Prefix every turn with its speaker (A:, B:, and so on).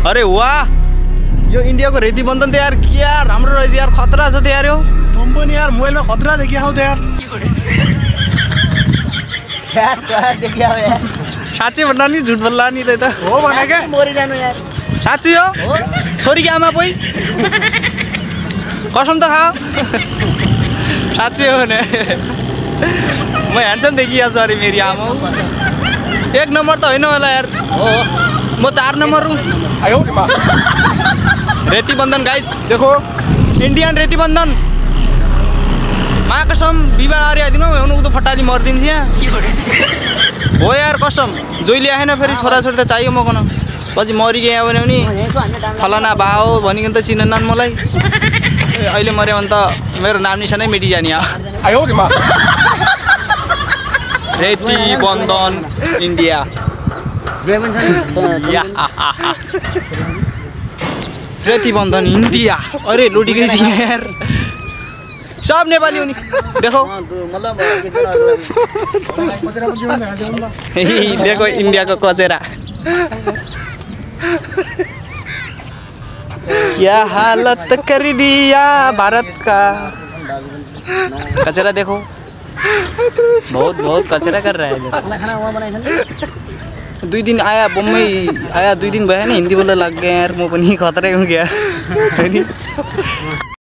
A: अरे वाह, यो इंडिया को रेती बंधन तो यार क्या राम्रो रहेछ यार, खतरा छ त यार यो
B: कंपनी यार मोबाइल में खतरा देखिए हो यार।
C: यार चोर देखिया हो यार।
A: साँच्चै भन्दा नि झुट बोल्ला नि त
B: हो भने के
C: मरिरहनु यार।
A: साँच्चै हो छोरी की आमा पै कसम त खाओ साँच्चै हो भने म ह्यान्डसम देखिया छ अरे मेरी आमा। 1 नंबर त होइन होला यार, म 4 नंबर हूँ।
B: आयो के बा
A: रेती बंधन गाइज
B: देखो
A: इंडियन रेती बंधन माँ कसम विवाह गरिदिनु हुनु त फटाली मरिदिन्थ्यो यहाँ हो यार कसम। जोइले आएन फेरि छोराछोरी त चाहियो मकन, पछि मरिगयो भने पनि फलाना बा हो भनिकन त चिन्नन् मलाई। अहिले मऱ्यो भने त मेरो नाम निशानै मेटिजाने
B: आयो के बा
A: रेती बंधन इंडिया रेती बंधन इंडिया। अरे लुटी गई यार, सब नेपाली हुनी देखो देखो इंडिया को कचेरा क्या हालत कर दिया भारत का। कचरा देखो बहुत बहुत कचरा कर रहा है। 2 दिन आया बम्बई आया, 2 दिन भयो नि हिंदी बोल्न लग गया यार, म पनि खतरै हो गया।